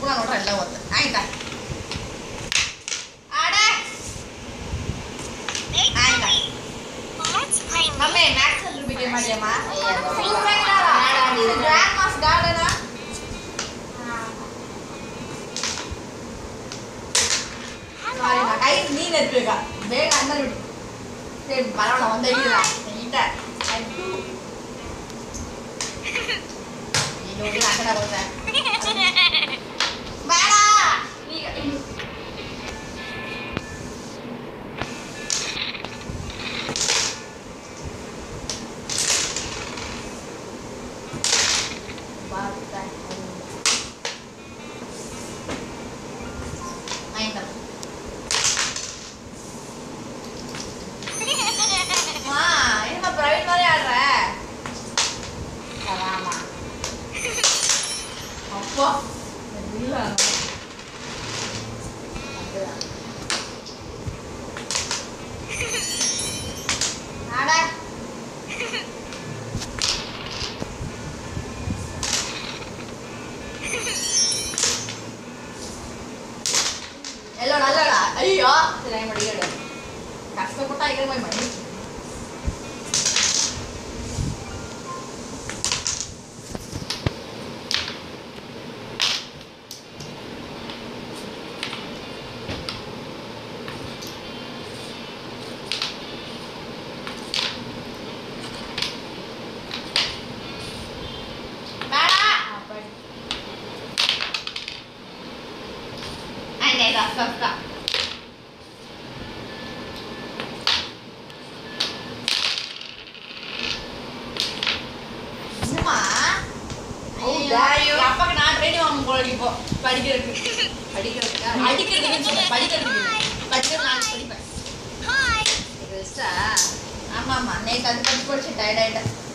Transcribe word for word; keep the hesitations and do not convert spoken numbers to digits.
பூனா நோட்டம் எல்லாம் வருது ஆயிட்டா ஆடே ஆயிட்டா மம்மே மேக்ஸ் ரூபிகே மாட்டியம்மா சூப்பரா இது கிராண்ட் மாஸ் கார்டனா சாரி நான் கை நீ நெட்டுக்கா வேக அந்த விடு சரி பரவாயில்ல வந்து ஐயா நீட்ட நீ நோடி அக்கடா போற மேடா நீ பாத்தா ஐந்தா மா என்ன பிரைவேட் மாதிரி ஆடுற ஆமா அப்பா இல்ல ஆடா எல்லாம் நல்லடா ஐயோ சரி முடியல கஷ்டப்பட்டா இங்க போய் மணி Stop, stop, stop. Semua? Oh, dayo. Apa kena training orang kalau di po, padi kerja, padi kerja, padi kerja ni cuma, padi kerja ni, padi kerja nak padi padi. Hi. Kerja. Ama ama, ni tadi padi kerja tired tired.